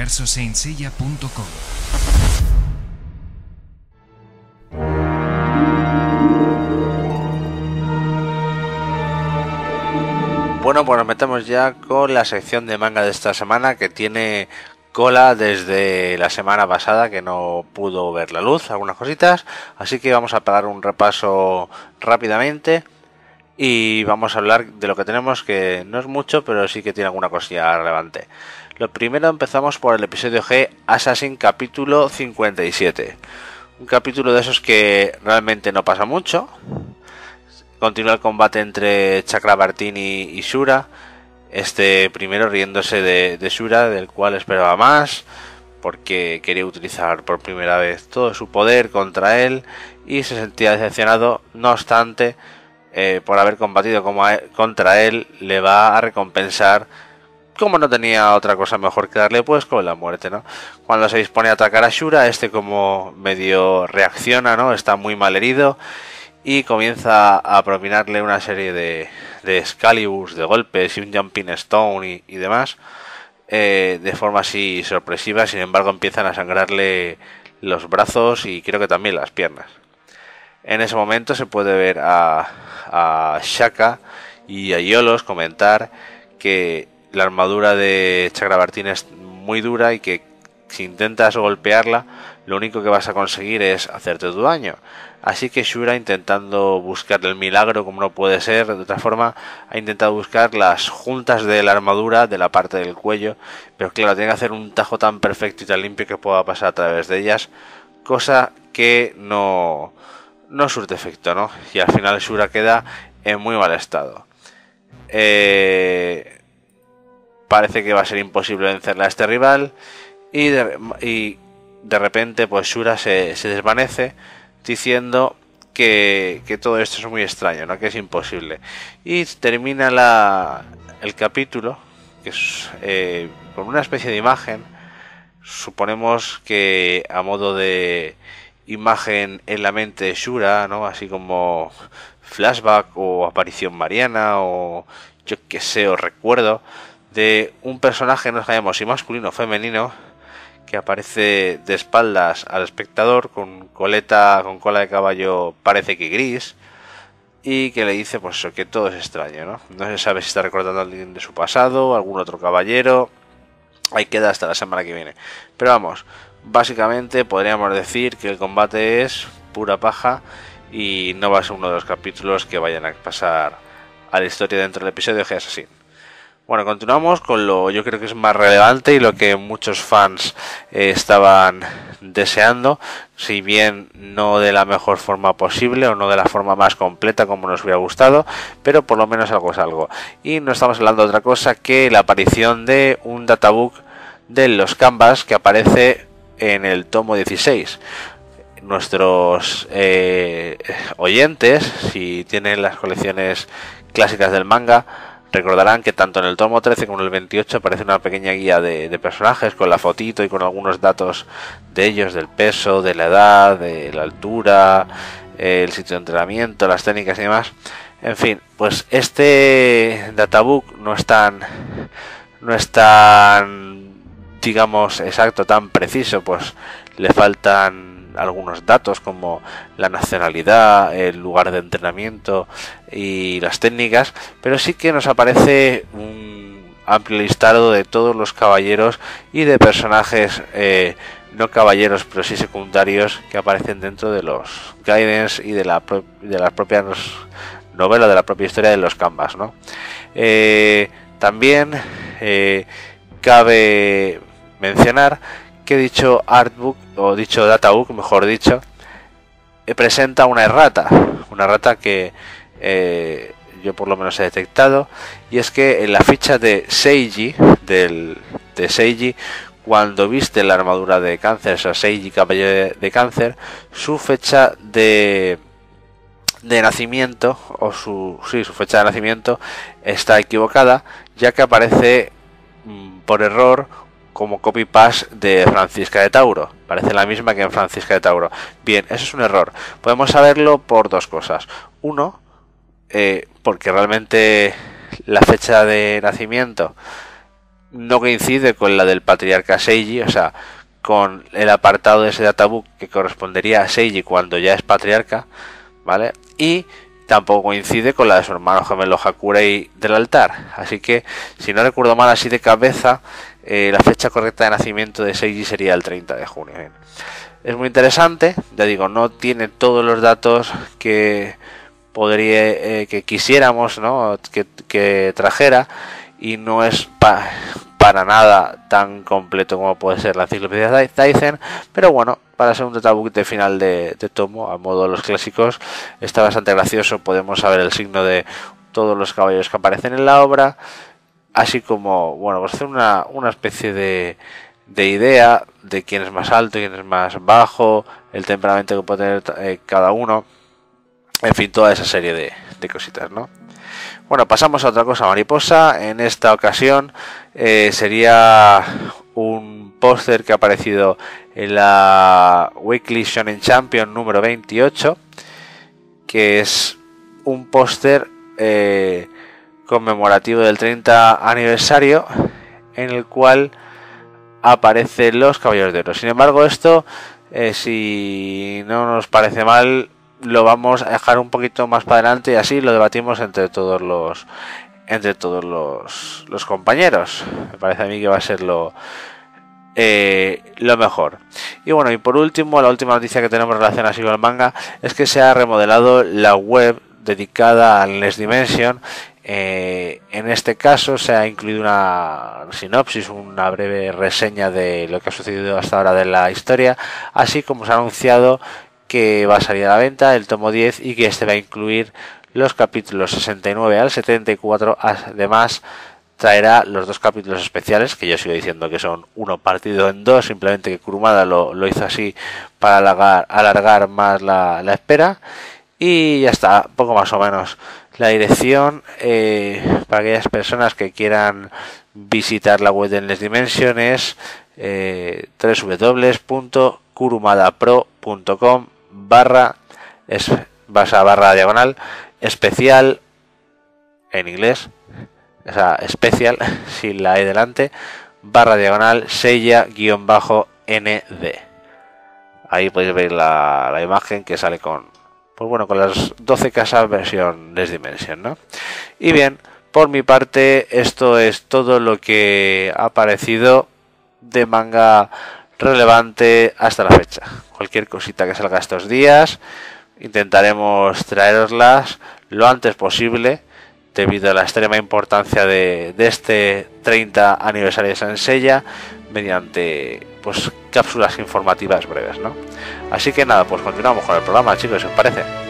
universosaintseiya.com. Bueno, pues nos metemos ya con la sección de manga de esta semana, que tiene cola desde la semana pasada, que no pudo ver la luz, algunas cositas, así que vamos a pegar un repaso rápidamente y vamos a hablar de lo que tenemos, que no es mucho, pero sí que tiene alguna cosilla relevante. Lo primero, empezamos por el episodio G, Assassin capítulo 57, un capítulo de esos que realmente no pasa mucho. Continúa el combate entre Chakrabartini y Shura. Este primero riéndose de Shura, del cual esperaba más, porque quería utilizar por primera vez todo su poder contra él y se sentía decepcionado. No obstante, por haber combatido contra él, le va a recompensar, como no tenía otra cosa mejor que darle, pues con la muerte, ¿no? Cuando se dispone a atacar a Shura, este como medio reacciona, ¿no? Está muy mal herido y comienza a propinarle una serie de Excaliburs, de golpes y un Jumping Stone y demás, de forma así sorpresiva. Sin embargo, empiezan a sangrarle los brazos y creo que también las piernas. En ese momento se puede ver a Shaka y a Yolos comentar que la armadura de Chakrabartini es muy dura y que si intentas golpearla, lo único que vas a conseguir es hacerte tu daño. Así que Shura, intentando buscar el milagro, como no puede ser de otra forma, ha intentado buscar las juntas de la armadura de la parte del cuello, pero claro, tiene que hacer un tajo tan perfecto y tan limpio que pueda pasar a través de ellas, cosa que no surte efecto, ¿no? Y al final Shura queda en muy mal estado. Parece que va a ser imposible vencerle a este rival y de repente pues Shura se desvanece, diciendo que todo esto es muy extraño, ¿no? Que es imposible. Y termina el capítulo, que es con una especie de imagen, suponemos que a modo de imagen en la mente de Shura, ¿no? Así como flashback o aparición mariana o yo que sé, o recuerdo de un personaje, no sabemos si masculino o femenino, que aparece de espaldas al espectador con cola de caballo, parece que gris, y que le dice pues eso, que todo es extraño, ¿no? No se sabe si está recordando a alguien de su pasado, algún otro caballero. Ahí queda hasta la semana que viene. Pero vamos, básicamente podríamos decir que el combate es pura paja y no va a ser uno de los capítulos que vayan a pasar a la historia dentro del episodio de Assassin. Bueno, continuamos con lo yo creo que es más relevante y lo que muchos fans estaban deseando, si bien no de la mejor forma posible o no de la forma más completa como nos hubiera gustado, pero por lo menos algo es algo. Y no estamos hablando de otra cosa que la aparición de un databook de los Canvas que aparece en el tomo 16. Nuestros oyentes, si tienen las colecciones clásicas del manga, recordarán que tanto en el tomo 13 como en el 28 aparece una pequeña guía de personajes con la fotito y con algunos datos de ellos, del peso, de la edad, de la altura, el sitio de entrenamiento, las técnicas y demás. En fin, pues este databook no es tan digamos exacto, tan preciso, pues le faltan algunos datos como la nacionalidad, el lugar de entrenamiento y las técnicas, pero sí que nos aparece un amplio listado de todos los caballeros y de personajes no caballeros pero sí secundarios que aparecen dentro de los guidance y de las propias novelas, de la propia historia de los Canvas, ¿no? También cabe mencionar que dicho artbook, o dicho databook, mejor dicho, presenta una errata que yo por lo menos he detectado, y es que en la ficha de Seiji, de Seiji, cuando viste la armadura de cáncer, o sea, Seiji caballero de cáncer, su fecha de nacimiento, o su fecha de nacimiento está equivocada, ya que aparece por error como copy-paste de Francisca de Tauro. Parece la misma que en Francisca de Tauro. Bien, eso es un error. Podemos saberlo por dos cosas. Uno, porque realmente la fecha de nacimiento no coincide con la del patriarca Seiji, o sea, con el apartado de ese databook que correspondería a Seiji cuando ya es patriarca, ¿vale? Y tampoco coincide con la de su hermano gemelo Hakurei del altar. Así que, si no recuerdo mal así de cabeza, la fecha correcta de nacimiento de Seiji sería el 30 de junio. Bien. Es muy interesante, ya digo, no tiene todos los datos que podría que quisiéramos, ¿no? que trajera, y no es para nada tan completo como puede ser la enciclopedia Daizen, pero bueno, para ser un databook de final de tomo, a modo de los clásicos, está bastante gracioso. Podemos saber el signo de todos los caballeros que aparecen en la obra, así como, bueno, pues hacer una especie de idea de quién es más alto, quién es más bajo, el temperamento que puede tener cada uno, en fin, toda esa serie de cositas, ¿no? Bueno, pasamos a otra cosa mariposa. En esta ocasión sería un póster que ha aparecido en la Weekly Shonen Champion número 28, que es un póster conmemorativo del 30 aniversario, en el cual aparecen los Caballeros de Oro. Sin embargo, esto, si no nos parece mal, lo vamos a dejar un poquito más para adelante y así lo debatimos entre todos los compañeros. Me parece a mí que va a ser lo mejor. Y bueno, y por último, la última noticia que tenemos en relación así con el manga es que se ha remodelado la web dedicada al Next Dimension. En este caso se ha incluido una sinopsis, una breve reseña de lo que ha sucedido hasta ahora de la historia, así como se ha anunciado que va a salir a la venta el tomo 10 y que este va a incluir los capítulos 69 al 74. Además, traerá los dos capítulos especiales, que yo sigo diciendo que son uno partido en dos, simplemente que Kurumada lo hizo así para alargar más la espera. Y ya está, poco más o menos. La dirección, para aquellas personas que quieran visitar la web de Next Dimension, es www.kurumadapro.com barra diagonal especial en inglés, o sea, especial sin la E delante, barra diagonal Seiya-ND. Ahí podéis ver la imagen que sale con, pues bueno, con las 12 casas versión Next Dimension, ¿no? Y bien, por mi parte, esto es todo lo que ha aparecido de manga relevante hasta la fecha. Cualquier cosita que salga estos días intentaremos traeroslas lo antes posible, debido a la extrema importancia de este 30 aniversario de Saint Seiya, mediante pues cápsulas informativas breves, ¿no? Así que nada, pues continuamos con el programa, chicos, si os parece.